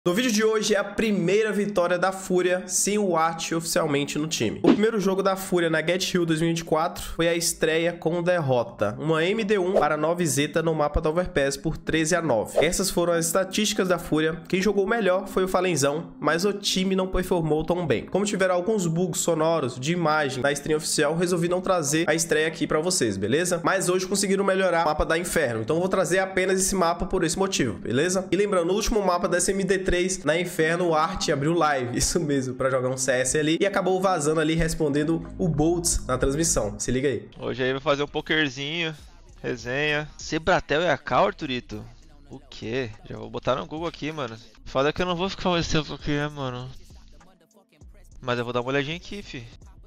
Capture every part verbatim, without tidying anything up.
No vídeo de hoje é a primeira vitória da Fúria sem o Art oficialmente no time. O primeiro jogo da Fúria na Get Hill dois mil e vinte e quatro foi a estreia com derrota. Uma M D um para nove Zeta no mapa da Overpass por treze a nove. Essas foram as estatísticas da Fúria. Quem jogou melhor foi o Falenzão, mas o time não performou tão bem. Como tiveram alguns bugs sonoros de imagem na stream oficial, resolvi não trazer a estreia aqui para vocês, beleza? Mas hoje conseguiram melhorar o mapa da Inferno, então eu vou trazer apenas esse mapa por esse motivo, beleza? E lembrando, no último mapa dessa M D três na Inferno, o Art abriu live, isso mesmo, pra jogar um C S ali, e acabou vazando ali, respondendo o Boltz na transmissão. Se liga aí. Hoje aí vai fazer um pokerzinho, resenha. Sebratel é a cal, Arthurito? O quê? Já vou botar no Google aqui, mano. Foda que eu não vou ficar mais tempo aqui, né, mano? Mas eu vou dar uma olhadinha aqui, fi.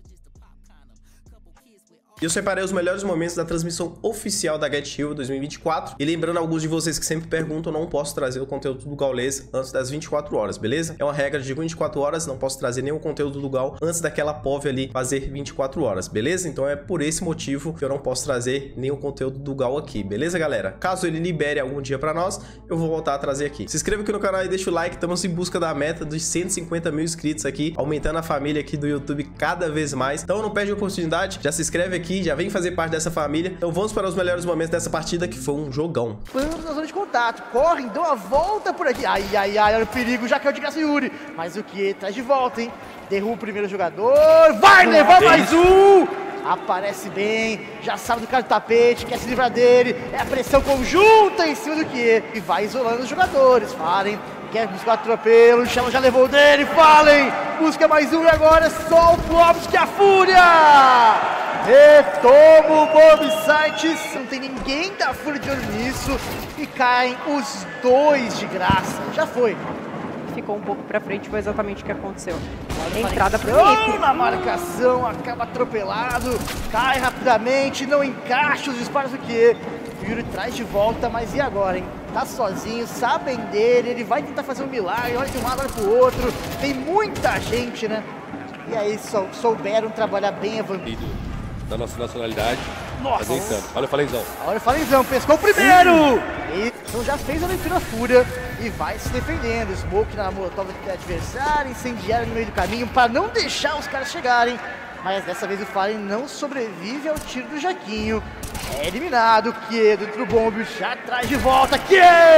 Eu separei os melhores momentos da transmissão oficial da Get Hill dois mil e vinte e quatro. E lembrando alguns de vocês que sempre perguntam, não posso trazer o conteúdo do Gaules antes das vinte e quatro horas, beleza? É uma regra de vinte e quatro horas, não posso trazer nenhum conteúdo do Gal antes daquela P O V ali fazer vinte e quatro horas, beleza? Então é por esse motivo que eu não posso trazer nenhum conteúdo do Gal aqui, beleza, galera? Caso ele libere algum dia pra nós, eu vou voltar a trazer aqui. Se inscreva aqui no canal e deixa o like, estamos em busca da meta dos cento e cinquenta mil inscritos aqui, aumentando a família aqui do YouTube cada vez mais. Então não perde a oportunidade, já se inscreve aqui, já vem fazer parte dessa família. Então vamos para os melhores momentos dessa partida, que foi um jogão. Vamos na zona de contato, correm, dão a volta por aqui. Ai, ai, ai, olha o perigo, já caiu de graça Yuri. Mas o que traz de volta, hein? Derruba o primeiro jogador, vai levar mais um! Aparece bem, já sabe do cara do tapete, quer se livrar dele. É a pressão conjunta em cima do que e vai isolando os jogadores. Fallen quer buscar o atropelo, o Chama já levou dele. Fallen busca mais um e agora só o Flops que a Fúria! Retoma o Bomb Sites, não tem ninguém da Fúria de olho nisso e caem os dois de graça. Já foi. Ficou um pouco pra frente, foi exatamente o que aconteceu. Olha, entrada pro Nico. Na marcação, acaba atropelado, cai rapidamente, não encaixa os disparos do que. O Yuri traz de volta, mas e agora, hein? Tá sozinho, sabem dele, ele vai tentar fazer um milagre, olha de um lado, olha pro outro. Tem muita gente, né? E aí sou, souberam trabalhar bem a vantagem da nossa nacionalidade. Nossa! Olha o Falenzão. Olha o Falenzão, pescou o primeiro! E, então já fez a leitura Fúria e vai se defendendo. Smoke na molotov do adversário, incendiário no meio do caminho para não deixar os caras chegarem. Mas dessa vez o Fallen não sobrevive ao tiro do Jaquinho. É eliminado, que dentro do bombe já traz de volta, que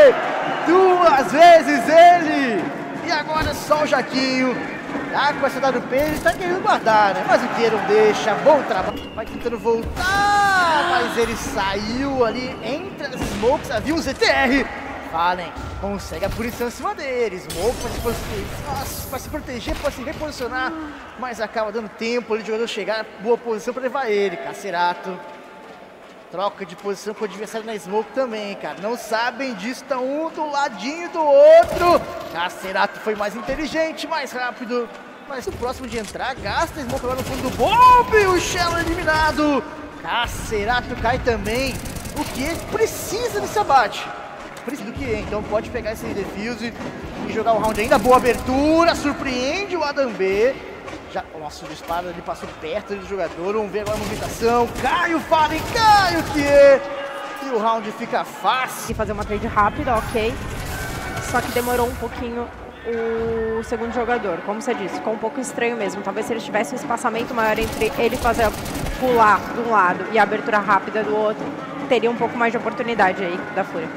duas vezes ele! E agora só o Jaquinho. Tá com essa W P, ele tá querendo guardar, né? Mas o que não deixa, bom trabalho. Vai tentando voltar, mas ele saiu ali entre as smokes, havia um Z T R. Fallen consegue a punição em cima dele. Smoke pode se proteger, nossa, pode se proteger, pode se reposicionar, mas acaba dando tempo ali, o jogador chegar, boa posição pra levar ele. Cacerato troca de posição com o adversário na smoke também, cara. Não sabem disso, tá um do ladinho do outro. Cacerato foi mais inteligente, mais rápido. Mas o próximo de entrar, gasta a smoke agora no fundo do bombe. O Shell eliminado. Cacerato cai também. O que precisa desse abate. Precisa do que, então pode pegar esse defuse e jogar o round ainda. Boa abertura, surpreende o Adam B. Já, nossa, o disparo ali passou perto do jogador. Vamos ver agora a movimentação. Cai o Fallen, cai o que? E o round fica fácil. E fazer uma trade rápida, ok. Só que demorou um pouquinho o segundo jogador. Como você disse, ficou um pouco estranho mesmo. Talvez se eles tivessem um espaçamento maior entre ele fazer pular de um lado e a abertura rápida do outro, teria um pouco mais de oportunidade aí da Fúria.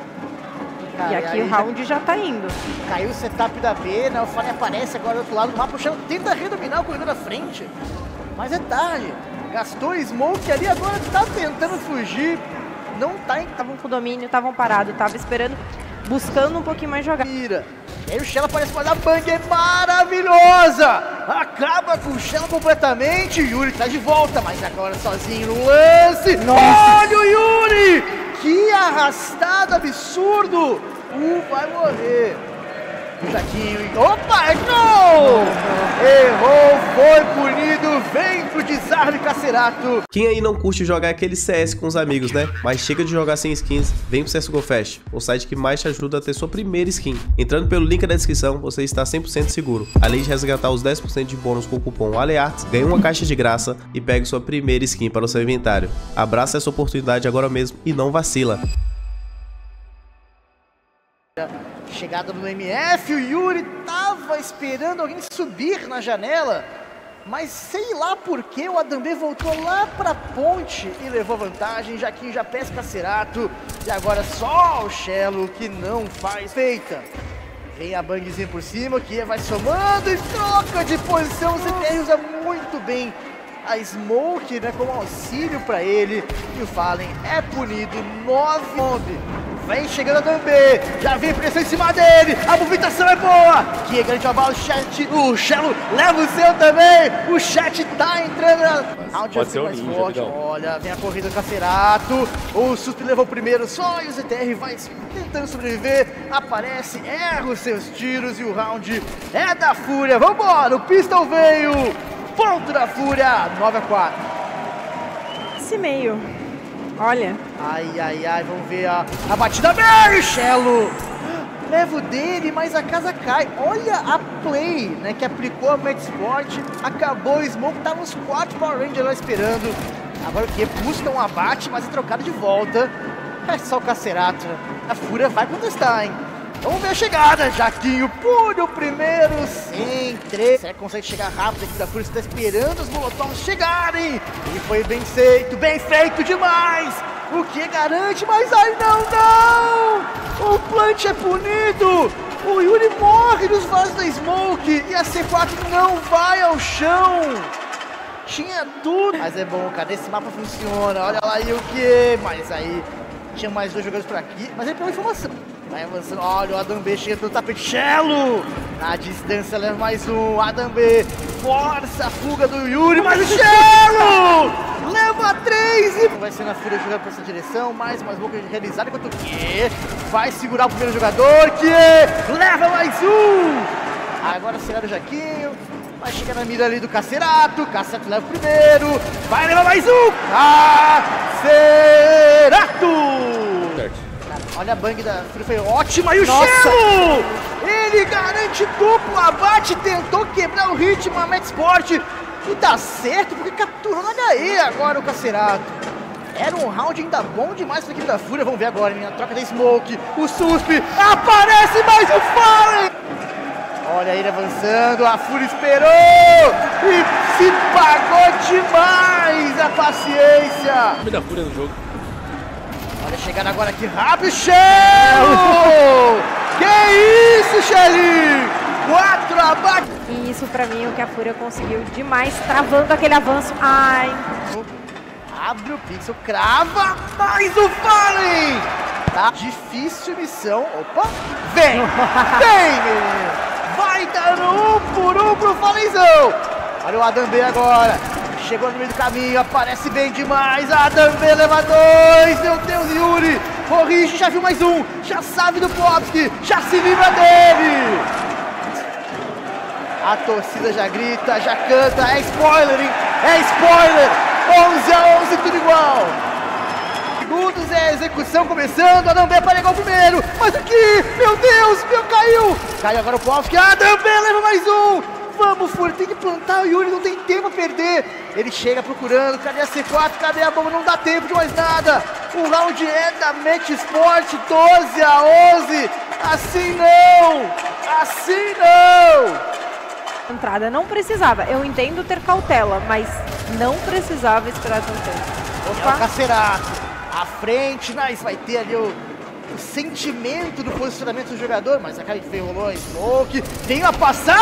Cara, e aqui o round já... já tá indo. Caiu o setup da B, né? O Fallen aparece agora do outro lado do mapa, puxando, tenta redominar o corredor da frente. Mas é tarde. Gastou smoke ali, agora tá tentando fugir. Não tá em... Estavam com domínio, estavam parados, estavam esperando, buscando um pouquinho mais jogar. Mira. E aí o Shell aparece para dar bang, é maravilhosa! Acaba com o Shell completamente. O Yuri tá de volta, mas agora sozinho no lance. Nossa. Olha o Yuri! Que arrastado absurdo! Um vai morrer. O Jaquinho. Opa, é gol! Errou, foi punido. Vem pro desarme, Cacerato. Quem aí não curte jogar aquele C S com os amigos, né? Mas chega de jogar sem skins, vem pro C S G O Fest, o site que mais te ajuda a ter sua primeira skin. Entrando pelo link da descrição, você está cem por cento seguro. Além de resgatar os dez por cento de bônus com o cupom ALEARTS, ganhe uma caixa de graça e pegue sua primeira skin para o seu inventário. Abraça essa oportunidade agora mesmo e não vacila. chegada no M F, o Yuri tava esperando alguém subir na janela, mas sei lá por que o Adambe voltou lá pra ponte e levou vantagem. Jaquinho já pesca Cerato e agora só o Shello que não faz feita. Vem a bangzinha por cima, que vai somando e troca de posição. O Z T R usa muito bem a Smoke, né, como auxílio pra ele. E o Fallen é punido, nove nove. Vem chegando a Adambe, já vem pressão em cima dele, a movimentação é boa. Que grande bala, o chat, o Shello leva o seu também. O chat tá entrando na... Pode ser o mais ninja, forte. amigão. Olha, vem a corrida do Cerato. O Susp levou o primeiro só e o Z T R vai tentando sobreviver. Aparece, erra os seus tiros e o round é da Fúria. Vambora, o Pistol veio. Ponto da Fúria, nove a quatro. Esse meio. Olha. Ai, ai, ai, vamos ver a, a batida bem, Shello. Leva o dele, mas a casa cai. Olha a play, né, que aplicou a Medsport. Acabou o Smoke, tá uns quatro Power Rangers lá esperando. Agora o que? Busca um abate, mas é trocado de volta. É só o Cerato. A Fúria vai contestar, hein? Vamos ver a chegada. Jaquinho pune o primeiro sem três. Será que consegue chegar rápido aqui da Fúria? Está esperando os Molotovs chegarem. E foi bem feito, bem feito demais. O que garante, mas ai não, não. O Plant é punido. O Yuri morre nos vasos da Smoke. E a C quatro não vai ao chão. Tinha tudo. Mas é bom, cara. Esse mapa funciona. Olha lá e o que? Mas aí tinha mais dois jogadores por aqui. Mas ele pegou informação. Vai avançando, olha o Adambe chega pelo tapete, Shello! Na distância leva mais um, Adambe força a fuga do Yuri, mas o Shello! Leva três e... Vai ser na Fúria jogando para essa direção, mais uma boca realizada, enquanto que vai segurar o primeiro jogador, que leva mais um! Agora será o Jaquinho, vai chegar na mira ali do Cerato, Cerato leva o primeiro, vai levar mais um! Cerato! Olha a bang da Fúria, foi ótima, e o Shello! Ele garante duplo abate, tentou quebrar o ritmo, a Medsport, e dá certo, porque capturou na H E agora o Cerato. Era um round ainda bom demais para a equipe da Fúria, vamos ver agora, na troca da Smoke, o Susp, aparece mais o Fallen! Olha ele avançando, a Fúria esperou, e se pagou demais a paciência! O da Fúria no jogo. Olha, chegando agora aqui rápido, Shello! Que isso, Shelly! Quatro abates! E isso pra mim é o que a Fúria conseguiu demais, travando aquele avanço. Ai! Abre o pixel, crava, mais o Fallen! Tá difícil missão. Opa! Vem! Vem, menino! Vai dar um por um pro Fallenzão! Olha o Adambe agora! Chegou no meio do caminho, aparece bem demais, Adambe leva dois, meu Deus, Yuri, corrige, já viu mais um, já sabe do Popski, já se livra dele. A torcida já grita, já canta, é spoiler, hein? É spoiler, onze a onze, tudo igual. Segundos, é a execução começando, Adambe para pegar o primeiro, mas aqui, meu Deus, meu, caiu. Caiu agora o Popski, Adambe leva mais um. Vamos, Fúria, tem que plantar, o Yuri não tem tempo a perder. Ele chega procurando, cadê a C quatro, cadê a bomba, não dá tempo de mais nada. O round é da Medsport, doze a onze. Assim não, assim não. Entrada não precisava, eu entendo ter cautela, mas não precisava esperar tanto tempo. Opa. É o Cerato, à frente, mas vai ter ali o... o sentimento do posicionamento do jogador, mas a cara que rolou a Smoke, tem a passagem!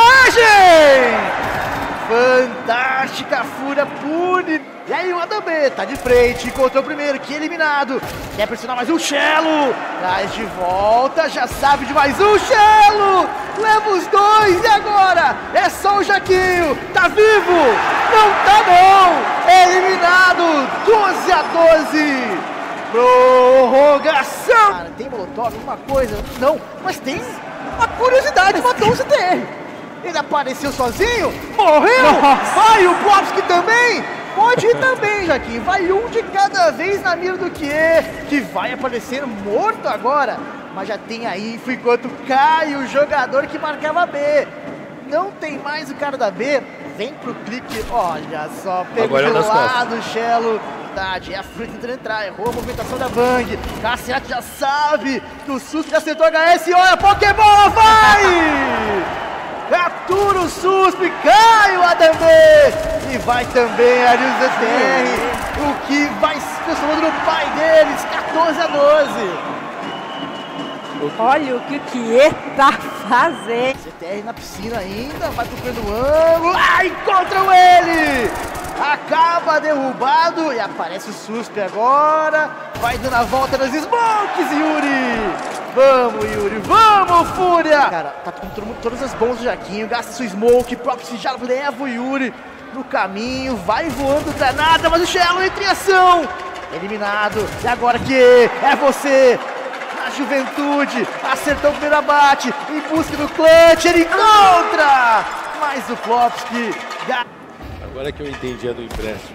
Fantástica, a Fúria pune. E aí o Adambe tá de frente, encontrou o primeiro, que eliminado. Quer pressionar mais um, Shello. Traz de volta, já sabe de mais um, Shello. Leva os dois, e agora? É só o Jaquinho, tá vivo? Não tá não, eliminado, doze a doze. Prorrogação! Cara, tem molotov, alguma coisa? Não, mas tem uma curiosidade, matou o Z T R. Ele apareceu sozinho, morreu! Nossa. Vai o Popski também! Pode ir também, Jaquinho. Vai um de cada vez na mira do que é, que vai aparecer morto agora. Mas já tem a info enquanto cai o jogador que marcava B. Não tem mais o cara da B. vem pro clique, olha só, pegou Agora é do nas lado o Shello. É a Fúria tentando entrar, errou a movimentação da Bang. Cassiato já sabe que o Susp já acertou H S, olha, Pokébola, vai! Captura o Susp, cai o Adam B! E vai também a Arius Z T R, o que vai se transformando no pai deles, quatorze a doze. Olha o que o Kie tá fazendo. Z T R na piscina ainda, vai procurando o ângulo, ah, encontram ele! Acaba derrubado e aparece o Susp agora, vai dando a volta nas smokes, Yuri! Vamos, Yuri, vamos, Fúria! Cara, tá com todas as bombas do Jaquinho, gasta sua smoke, próprio já leva o Yuri no caminho, vai voando granada, mas o Shello entra em ação! Eliminado, e agora que é você! Na juventude, acertou o primeiro abate, em busca do clutch, ele encontra! Mais o Plopski. Agora que eu entendi a do empréstimo.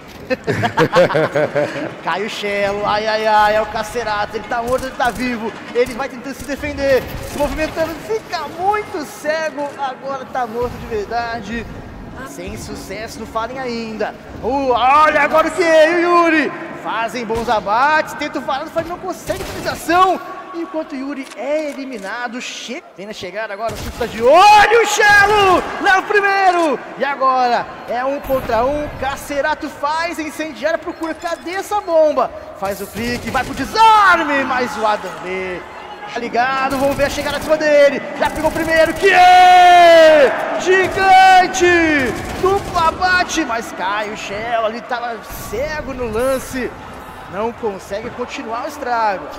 Cai o Shello, ai ai ai, é o Casserato, ele tá morto, ele tá vivo, ele vai tentando se defender, se movimentando, fica muito cego, agora tá morto de verdade. Sem sucesso, não falem ainda. Uh, olha agora o que é, o Yuri! Fazem bons abates, tenta o Fallen, mas não consegue finalização. Enquanto o Yuri é eliminado, che vem na chegada agora, o Susp tá de olho, o Shello! Leva o primeiro! E agora é um contra um, Casserato faz, incendiária, procura, cadê essa bomba? Faz o clique, vai pro desarme, mas o Adam B tá ligado, vamos ver a chegada acima dele, já pegou o primeiro, que é gigante! Duplo abate, mas cai o Shello, ali tava cego no lance, não consegue continuar o estrago.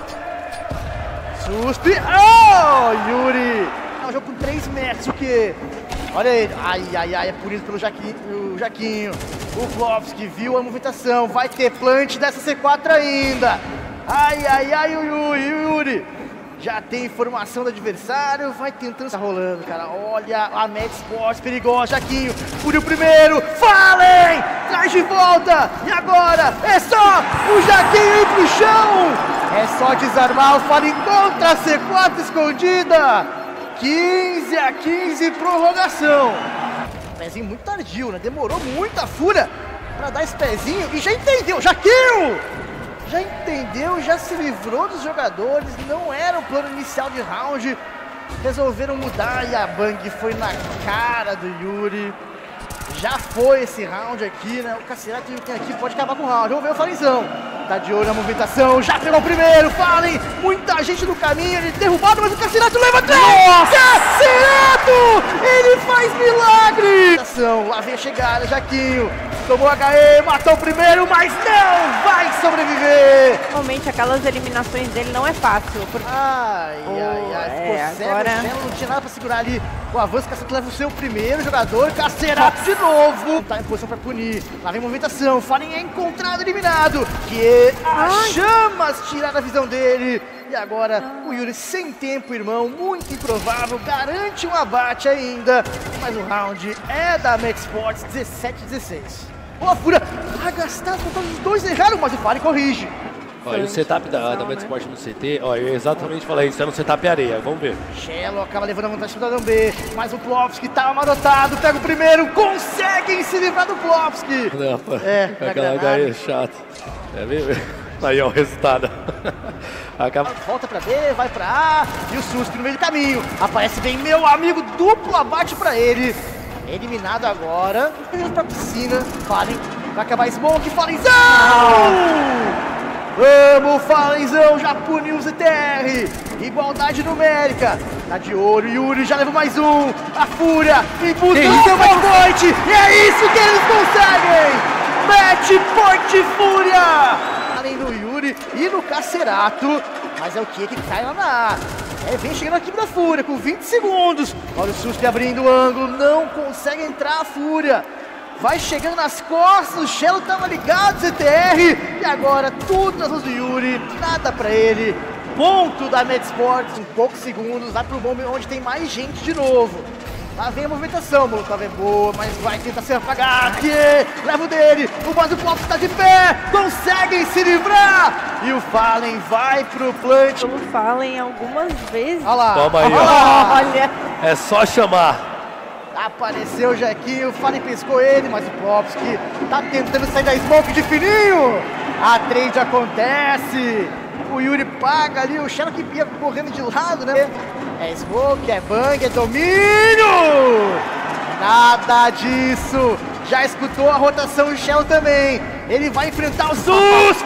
Susp, oh, Yuri! É um jogo com três metros, o que? Olha ele, ai, ai, ai, é punido pelo Jaquinho, o Jaquinho. O Plopski viu a movimentação, vai ter plant dessa C quatro ainda. Ai, ai, ai, o Yuri, o Yuri. Já tem informação do adversário, vai tentando, tá rolando, cara. Olha a Mad Sports, perigosa, Jaquinho. Puniu o primeiro, Fallen! Traz de volta, e agora é só o Jaquinho ir pro chão! É só desarmar, o Fallen contra a C quatro escondida. quinze a quinze, prorrogação. Pezinho muito tardio, né? Demorou muito a Fúria pra dar esse pezinho e já entendeu, Jaquinho! Já entendeu, já se livrou dos jogadores, não era o plano inicial de round. Resolveram mudar e a Bang foi na cara do Yuri. Já foi esse round aqui, né? O Casserato tem aqui, pode acabar com o round. Vamos ver o Falenzão. Tá de olho na movimentação, já pegou o primeiro, Fallen! Muita gente no caminho, ele derrubado, mas o Casserato leva três! Casserato! Ele faz milagre! Lá vem a chegada, Jaquinho. Tomou H E, matou o primeiro, mas não vai sobreviver! Normalmente aquelas eliminações dele não é fácil. Porque... Ai, oh, ai, ai, ficou é, cego, agora... Shello não tinha nada pra segurar ali. O avanço, o Casserato leva o seu primeiro jogador, Casserato de novo. Tá em posição pra punir. Lá vem movimentação, Fallen é encontrado, eliminado. Que as chamas tiraram a visão dele. E agora o Yuri sem tempo, irmão, muito improvável, garante um abate ainda. Mas o round é da Max Sports, dezessete a dezesseis. Ó, a Fúria vai gastar, os dois erraram, mas o Fallen corrige. Ó, e o setup da, da Mad Sport no C T, ó, eu exatamente falei isso, é no setup areia, vamos ver. Shello acaba levando a vantagem do Adam B, mas o Plopski tá amarotado, pega o primeiro, conseguem se livrar do Plopski. Não, pô, É, aquela H E chata. É mesmo? Aí, ó, o resultado. Acaba... Volta pra B, vai pra A, e o Susp no meio do caminho. Aparece bem meu amigo, duplo abate pra ele. Eliminado agora, indo pra piscina, Fallen, vai acabar Smoke, Falenzão! Vamos, Falenzão, já puniu o Z T R, igualdade numérica, tá de olho, Yuri já leva mais um, a Fúria, em busca do seu match point, e é isso que eles conseguem! Match point Fúria! Além do Yuri e no Casserato, mas é o que que cai lá na A. É, vem chegando a equipe da Fúria com vinte segundos. Olha o Susp abrindo o ângulo, não consegue entrar a Fúria. Vai chegando nas costas, o Shello tava ligado, Z T R. E agora tudo nas mãos do Yuri, nada pra ele. Ponto da Mad Sports, em poucos segundos, vai pro bombe onde tem mais gente de novo. Lá vem a movimentação, o Molotov é boa, mas vai tentar ser apagado. Leva o dele, o Base Pop está de pé, conseguem se livrar. E o Fallen vai pro plant. O Fallen algumas vezes. Olha lá. Toma aí, olha ó. lá. Olha. É só chamar. Apareceu o Jequinho, o Fallen pescou ele, mas o Plopski tá tentando sair da smoke de fininho. A trade acontece. O Yuri paga ali, o Sherlock ia correndo de lado, né? É smoke, é bang, é domínio. Nada disso. Já escutou a rotação o Shell também. Ele vai enfrentar o Susp.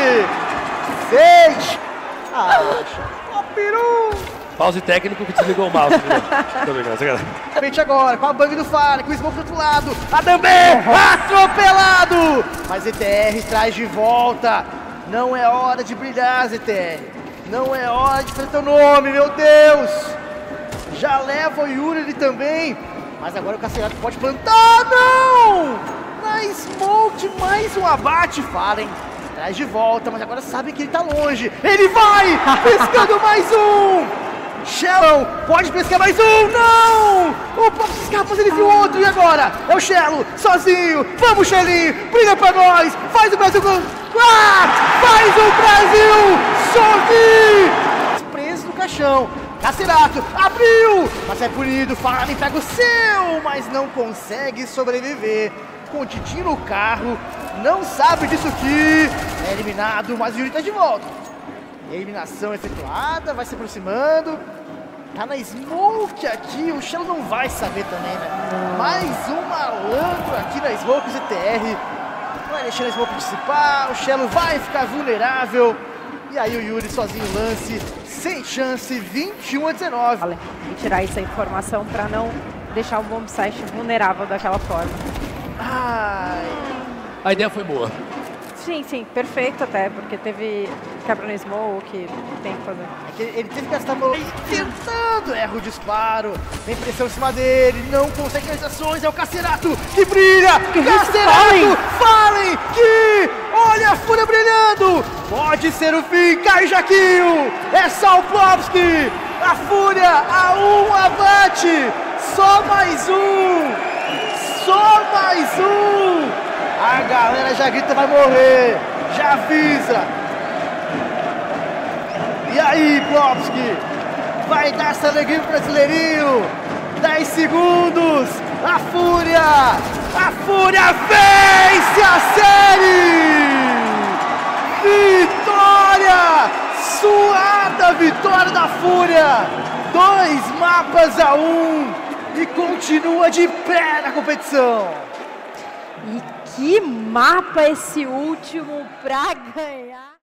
Sage. Ah, o peru. Pause técnico que desligou o mouse. Frente agora, com a bang do Fallen, com o smoke do outro lado. Adambe atropelado. Mas Z T R traz de volta. Não é hora de brilhar, Z T R. Não é hora de fazer teu nome, meu Deus. Já leva o Yuri ali também. Mas agora o Cacerato pode plantar. Não! Na smoke, mais um abate. Fallen traz de volta, mas agora sabe que ele tá longe. Ele vai! Pescando mais um! Shell pode pescar mais um! Não! O Pop se escapa, mas ele viu outro. E agora? É o Shell, sozinho. Vamos, Shellinho! Briga pra nós! Faz o Brasil... Ah! Faz o Brasil! Sobe! Preso no caixão. Cacerato abriu! Mas é punido. Fallen pega o seu, mas não consegue sobreviver. Com o Titinho no carro. Não sabe disso aqui. É eliminado, mas o Yuri tá de volta. Eliminação efetuada, vai se aproximando. Tá na smoke aqui, o Shell não vai saber também, né? Mais um malandro aqui na smoke, Z T R. Vai deixando a smoke dissipar, o Shell vai ficar vulnerável. E aí o Yuri sozinho lance, sem chance, vinte e um a dezenove. Vale. E tirar essa informação pra não deixar o bombsite vulnerável daquela forma. Ai. A ideia foi boa. Sim, sim, perfeito até, porque teve quebra no smoke, tem que fazer. É que ele teve que gastar a mão tentando, erra o disparo, tem pressão em cima dele, não consegue as ações, é o Cacerato que brilha! Que Cacerato! Fallen que olha a Fúria brilhando! Pode ser o fim, cai Jaquinho! É só o Plopski! A Fúria a um abate! Só mais um! Só mais um! A galera já grita, vai morrer, já avisa. E aí, Plopski, vai dar essa alegria pro brasileirinho. dez segundos, a Fúria, a Fúria vence a série. Vitória, suada vitória da Fúria. Dois mapas a um e continua de pé na competição. E que mapa esse último pra ganhar!